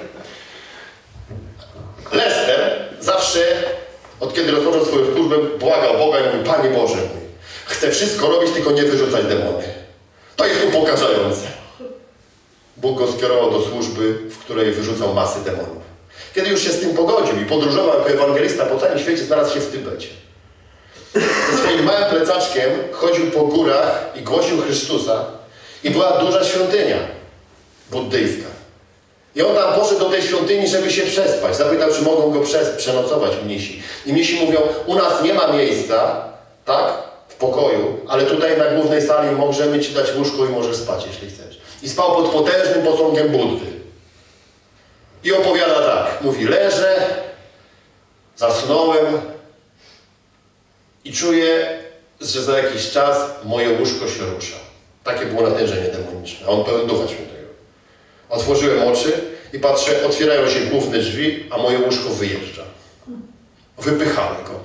Lester zawsze, od kiedy rozpoczął swoją służbę, błagał Boga i mówi, Panie Boże, mówi, chcę wszystko robić, tylko nie wyrzucać demony. To jest upokarzające. Bóg go skierował do służby, w której wyrzucał masy demonów. Kiedy już się z tym pogodził i podróżował jako ewangelista po całym świecie, znalazł się w Tybecie. Ze swoim małym plecaczkiem chodził po górach i głosił Chrystusa i była duża świątynia buddyjska. I on tam poszedł do tej świątyni, żeby się przespać. Zapytał, czy mogą go przenocować mnisi. I mnisi mówią, u nas nie ma miejsca, tak, w pokoju, ale tutaj na głównej sali możemy ci dać łóżko i możesz spać, jeśli chcesz. I spał pod potężnym posągiem Buddy. I opowiada tak, mówi, leżę, zasnąłem i czuję, że za jakiś czas moje łóżko się rusza. Takie było natężenie demoniczne, a on pełen Ducha Świętego. Otworzyłem oczy i patrzę, otwierają się główne drzwi, a moje łóżko wyjeżdża. Wypychały go.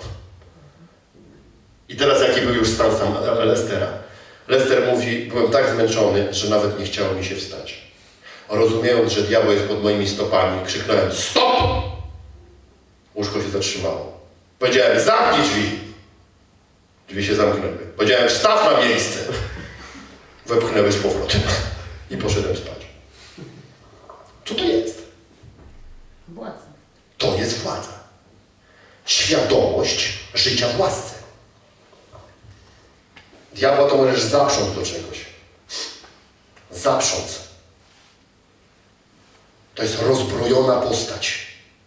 I teraz jaki był już stan Lestera? Lester mówi, byłem tak zmęczony, że nawet nie chciało mi się wstać. Rozumiejąc, że diabeł jest pod moimi stopami, krzyknąłem, stop! Łóżko się zatrzymało. Powiedziałem, zamknij drzwi. Drzwi się zamknęły. Powiedziałem, wstaw na miejsce. Wepchnęły z powrotem. I poszedłem spać. Co to jest?
Władza.
To jest władza. Świadomość życia w łasce. Diabła to możesz zaprząc do czegoś. Zaprząc. To jest rozbrojona postać.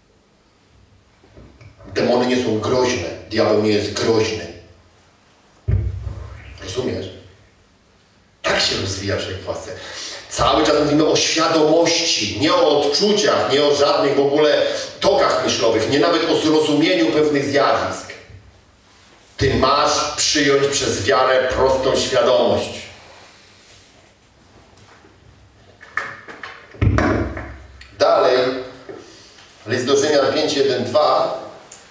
Demony nie są groźne. Diabeł nie jest groźny. Rozumiesz? Tak się rozwija człowiek w łasce. Cały czas mówimy o świadomości, nie o odczuciach, nie o żadnych w ogóle tokach myślowych, nie nawet o zrozumieniu pewnych zjawisk. Ty masz przyjąć przez wiarę prostą świadomość. Dalej, list do Rzymian 5, 1, 2.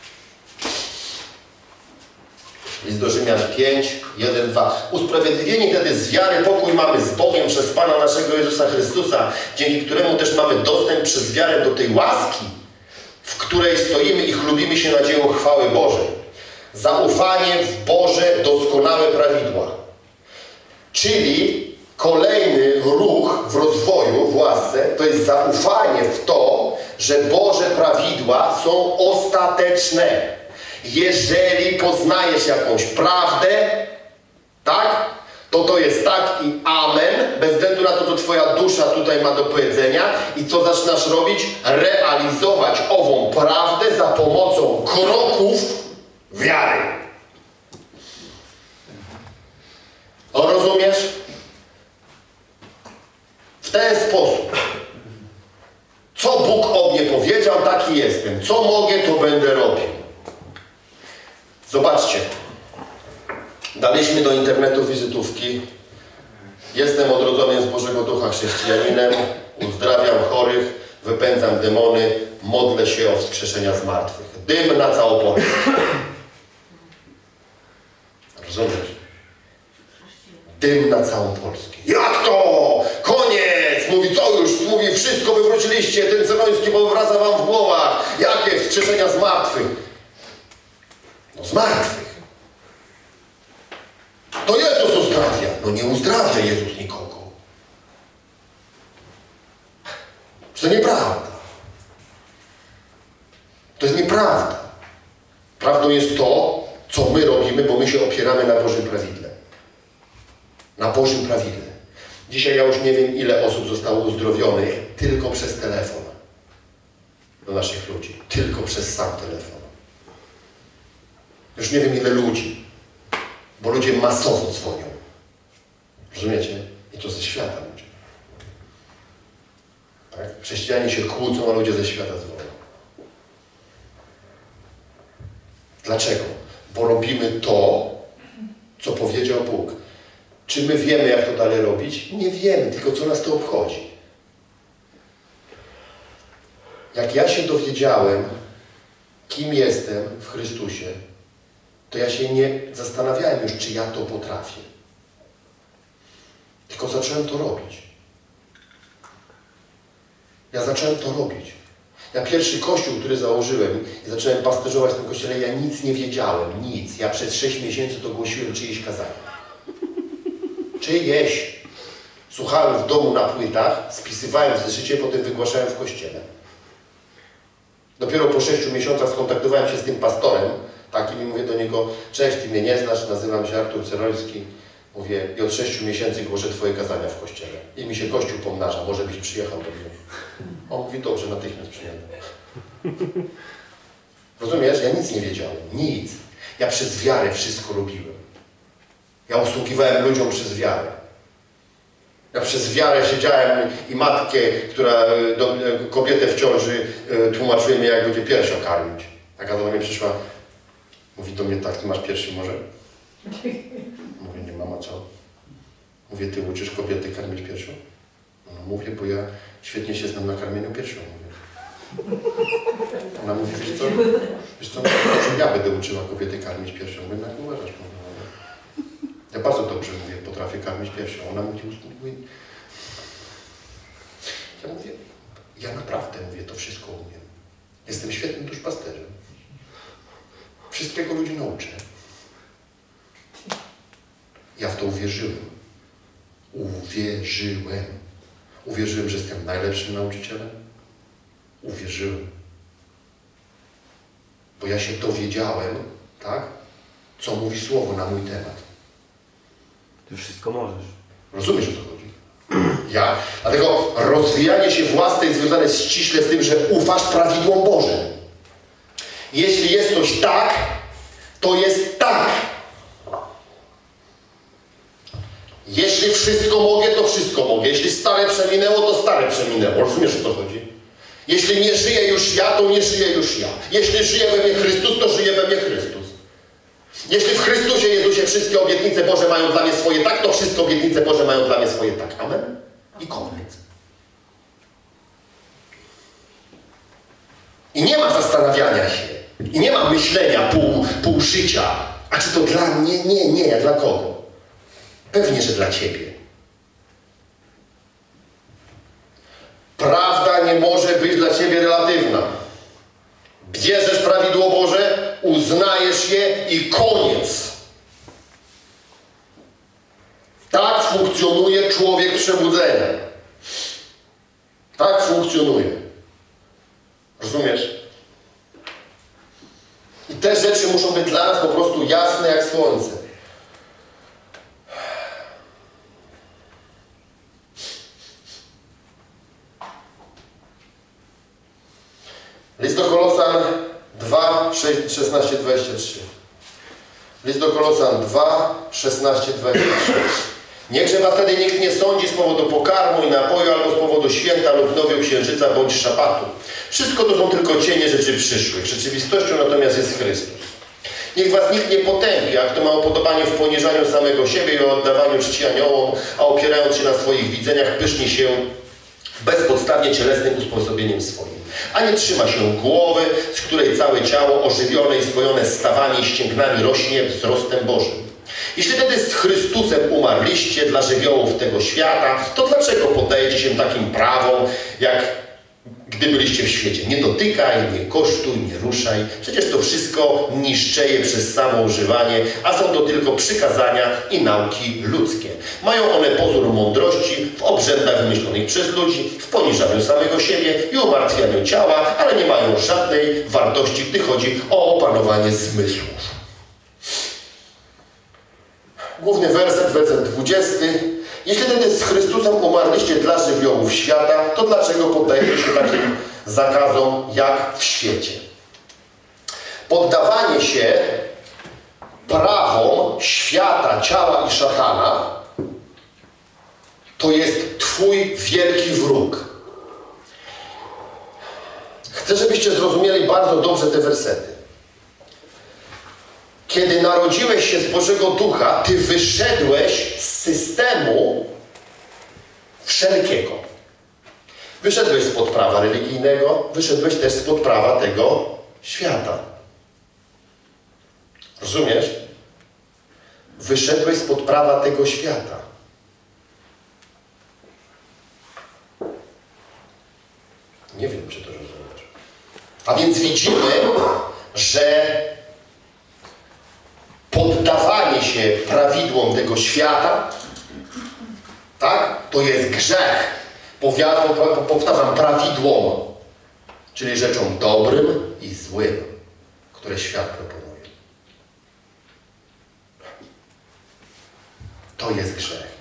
List do Rzymian 5, 1, 2. Usprawiedliwieni wtedy z wiary pokój mamy z Bogiem przez Pana naszego Jezusa Chrystusa, dzięki któremu też mamy dostęp przez wiarę do tej łaski, w której stoimy i chlubimy się nadzieją chwały Bożej. Zaufanie w Boże doskonałe prawidła. Czyli kolejny ruch w rozwoju, w łasce, to jest zaufanie w to, że Boże prawidła są ostateczne. Jeżeli poznajesz jakąś prawdę, tak, to jest tak i amen, bez względu na to, co twoja dusza tutaj ma do powiedzenia i co zaczynasz robić, realizować ową prawdę za pomocą kroków wiary. Rozumiesz? W ten sposób. Co Bóg o mnie powiedział, taki jestem. Co mogę, to będę robił. Zobaczcie. Daliśmy do internetu wizytówki. Jestem odrodzonym z Bożego Ducha chrześcijaninem. Uzdrawiam chorych, wypędzam demony, modlę się o wskrzeszenia z martwych. Dym na całą Polskę. Rozumiesz? Dym na całą Polskę. Jak to? Koniec! Mówi, co już? Mówi, wszystko wywróciliście, ten Celoński powraca wam w głowach. Jakie wskrzeszenia z martwych? No z martwych. To Jezus uzdrawia. No nie uzdrawia Jezus nikogo. To nieprawda. To jest nieprawda. Prawdą jest to, co my robimy, bo my się opieramy na Bożym prawidle. Na Bożym prawidle. Dzisiaj ja już nie wiem, ile osób zostało uzdrowionych tylko przez telefon do naszych ludzi. Tylko przez sam telefon. Już nie wiem, ile ludzi. Bo ludzie masowo dzwonią. Rozumiecie? I to ze świata ludzie. Tak? Chrześcijanie się kłócą, a ludzie ze świata dzwonią. Dlaczego? Bo robimy to, co powiedział Bóg. Czy my wiemy, jak to dalej robić? Nie wiemy, tylko co nas to obchodzi. Jak ja się dowiedziałem, kim jestem w Chrystusie, to ja się nie zastanawiałem już, czy ja to potrafię. Tylko zacząłem to robić. Ja zacząłem to robić. Ja pierwszy kościół, który założyłem i zacząłem pasterzować w tym kościele, ja nic nie wiedziałem, nic. Ja przez 6 miesięcy to głosiłem czyjeś kazania. Czyjeś. Słuchałem w domu na płytach, spisywałem w zeszycie, potem wygłaszałem w kościele. Dopiero po 6 miesiącach skontaktowałem się z tym pastorem, takim i mówię do niego: cześć, ty mnie nie znasz, nazywam się Artur Ceroński. Mówię, i od 6 miesięcy głoszę twoje kazania w kościele. I mi się kościół pomnaża, może byś przyjechał do mnie. On mówi, dobrze, natychmiast przyjadę. Rozumiesz? Ja nic nie wiedziałem. Nic. Ja przez wiarę wszystko robiłem. Ja usługiwałem ludziom przez wiarę. Ja przez wiarę siedziałem i matkę, która kobietę w ciąży, tłumaczyłem jej, jak będzie piersią karmić. Taka do mnie przyszła, mówi do mnie tak, ty masz piersi może? Mówię, nie mama, co? Mówię, ty uczysz kobiety karmić piersią? No mówię, bo ja świetnie się znam na karmieniu piersią. Mówię. Ona mówi, wiesz co, że ja będę uczyła kobiety karmić piersią. Mówię, jak uważasz? Ja bardzo dobrze mówię, potrafię karmić piersią. Ona mówi, ja mówię, ja naprawdę mówię, to wszystko umiem. Jestem świetnym duszpasterzem. Wszystkiego ludzi nauczę. Ja w to uwierzyłem. Uwierzyłem, że jestem najlepszym nauczycielem. Uwierzyłem. Bo ja się dowiedziałem, tak, co mówi Słowo na mój temat.
Ty wszystko możesz.
Rozumiesz, o co chodzi? Dlatego rozwijanie się własne jest związane ściśle z tym, że ufasz prawidłom Bożym. Jeśli jest coś tak, to jest tak. Jeśli wszystko mogę, to wszystko mogę. Jeśli stare przeminęło, to stare przeminęło. Rozumiesz, o co chodzi? Jeśli nie żyję już ja, to nie żyję już ja. Jeśli żyje we mnie Chrystus, to żyje we mnie Chrystus. Jeśli w Chrystusie Jezusie wszystkie obietnice Boże mają dla mnie swoje tak, to wszystkie obietnice Boże mają dla mnie swoje tak. Amen? I koniec. I nie ma zastanawiania się. I nie ma myślenia pół życia. A czy to dla mnie? Nie. Dla kogo? Pewnie, że dla Ciebie. Prawda nie może być dla Ciebie relatywna. Bierzesz prawidło Boże, uznajesz je i koniec. Tak funkcjonuje człowiek przebudzenia. Tak funkcjonuje. Rozumiesz? I te rzeczy muszą być dla nas po prostu jasne jak słońce. List do Kolosan 2, 16, 23. List do Kolosan 2, 16, 23. Niechże was wtedy nikt nie sądzi z powodu pokarmu i napoju, albo z powodu święta lub nowiu księżyca bądź szabatu. Wszystko to są tylko cienie rzeczy przyszłych. Rzeczywistością natomiast jest Chrystus. Niech was nikt nie potępi, a kto ma upodobanie w poniżaniu samego siebie i o oddawaniu czci aniołom, a opierając się na swoich widzeniach, pyszni się bezpodstawnie cielesnym usposobieniem swoim. A nie trzyma się głowy, z której całe ciało ożywione i spojone stawami i ścięgnami rośnie wzrostem Bożym. Jeśli wtedy z Chrystusem umarliście dla żywiołów tego świata, to dlaczego poddajecie się takim prawom, jak gdy byliście w świecie? Nie dotykaj, nie kosztuj, nie ruszaj. Przecież to wszystko niszczeje przez samo używanie, a są to tylko przykazania i nauki ludzkie. Mają one pozór mądrości w obrzędach wymyślonych przez ludzi, w poniżaniu samego siebie i umartwianiu ciała, ale nie mają żadnej wartości, gdy chodzi o opanowanie zmysłów. Główny werset 20. Jeśli wtedy z Chrystusem umarliście dla żywiołów świata, to dlaczego poddajecie się takim zakazom jak w świecie? Poddawanie się prawom świata, ciała i szatana to jest Twój wielki wróg. Chcę, żebyście zrozumieli bardzo dobrze te wersety. Kiedy narodziłeś się z Bożego Ducha, ty wyszedłeś z systemu wszelkiego. Wyszedłeś spod prawa religijnego, wyszedłeś też spod prawa tego świata. Rozumiesz? Wyszedłeś spod prawa tego świata. Nie wiem, czy to rozumiesz. A więc widzimy, że poddawanie się prawidłom tego świata, tak, to jest grzech. Powtarzam, prawidłom, czyli rzeczom dobrym i złym, które świat proponuje. To jest grzech.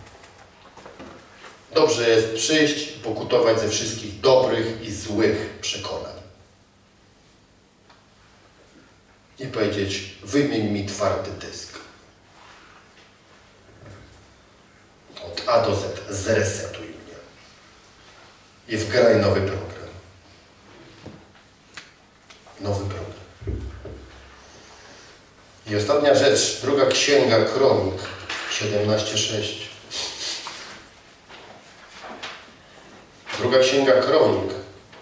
Dobrze jest przyjść i pokutować ze wszystkich dobrych i złych przekonań. I powiedzieć, wymień mi twardy dysk. Od A do Z zresetuj mnie. I wgraj nowy program. Nowy program. I ostatnia rzecz, druga księga Kronik 17:6. Druga księga Kronik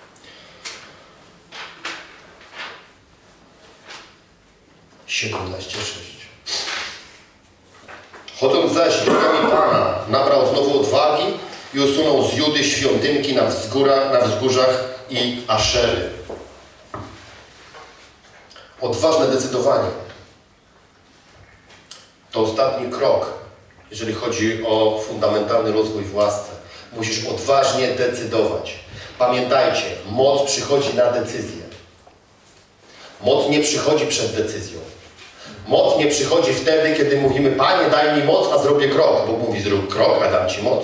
17:6. Chodząc zaś drogami Pana, nabrał znowu odwagi i usunął z Judy świątynki na wzgórzach i Aszery. Odważne decydowanie. To ostatni krok, jeżeli chodzi o fundamentalny rozwój w łasce. Musisz odważnie decydować. Pamiętajcie, moc przychodzi na decyzję. Moc nie przychodzi przed decyzją. Moc nie przychodzi wtedy, kiedy mówimy, Panie, daj mi moc, a zrobię krok. Bóg mówi, zrób krok, a dam Ci moc.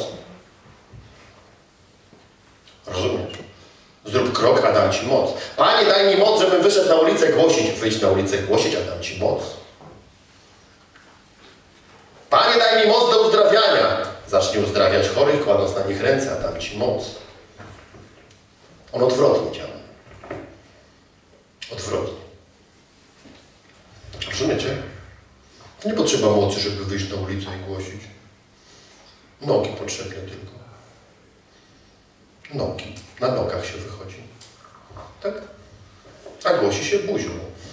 Rozumiesz? Zrób krok, a dam Ci moc. Panie, daj mi moc, żebym wyszedł na ulicę głosić. Wyjdź na ulicę głosić, a dam Ci moc. Panie, daj mi moc do uzdrawiania. Zacznij uzdrawiać chorych, kładąc na nich ręce, a dam Ci moc. On odwrotnie działa. Odwrotnie. Rozumiecie? Nie potrzeba mocy, żeby wyjść na ulicę i głosić. Nogi potrzebne tylko. Nogi. Na nogach się wychodzi. Tak? A głosi się buzią.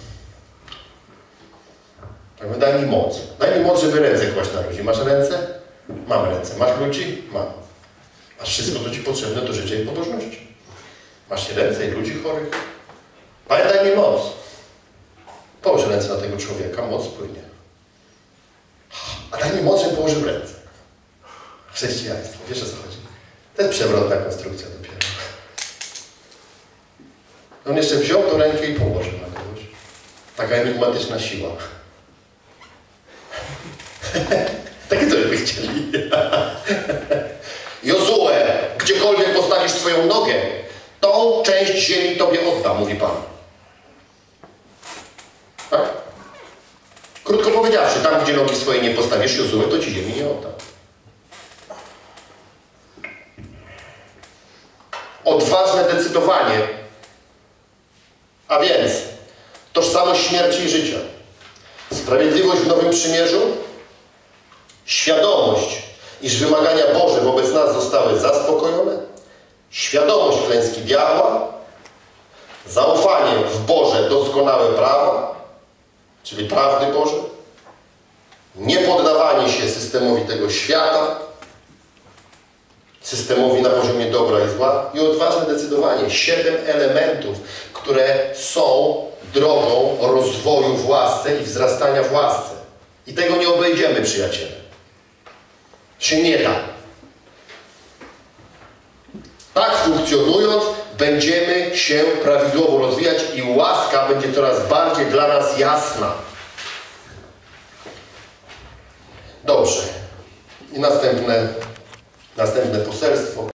Tak, daj mi moc. Daj mi moc, żeby ręce kłaść na ludzi. Masz ręce? Mam ręce. Masz ludzi? Mam. Masz wszystko, co Ci potrzebne do życia i pobożności. Masz ręce i ludzi chorych? Panie, daj mi moc. Połóż ręce na tego człowieka, moc płynie. A daj mi moc, żebym położył ręce. Chrześcijaństwo. Wiesz, o co chodzi? To jest przewrotna konstrukcja dopiero. On jeszcze wziął tą rękę i położył na kogoś. Taka enigmatyczna siła. Takie to by chcieli. Jozue, gdziekolwiek postawisz swoją nogę, tą część ziemi Tobie oddam, mówi Pan. Tak? Krótko powiedziawszy, tam gdzie nogi swoje nie postawisz, Jozue, to Ci ziemi nie oddam. Odważne decydowanie, a więc tożsamość śmierci i życia, sprawiedliwość w Nowym Przymierzu, świadomość, iż wymagania Boże wobec nas zostały zaspokojone, świadomość klęski diabła, zaufanie w Boże doskonałe prawa, czyli prawdy Boże, niepoddawanie się systemowi tego świata, systemowi na poziomie dobra i zła i odważne decydowanie. 7 elementów, które są drogą rozwoju w łasce i wzrastania w łasce. I tego nie obejdziemy, przyjaciele. Się nie da. Tak funkcjonując, będziemy się prawidłowo rozwijać i łaska będzie coraz bardziej dla nas jasna. Dobrze. I następne poselstwo.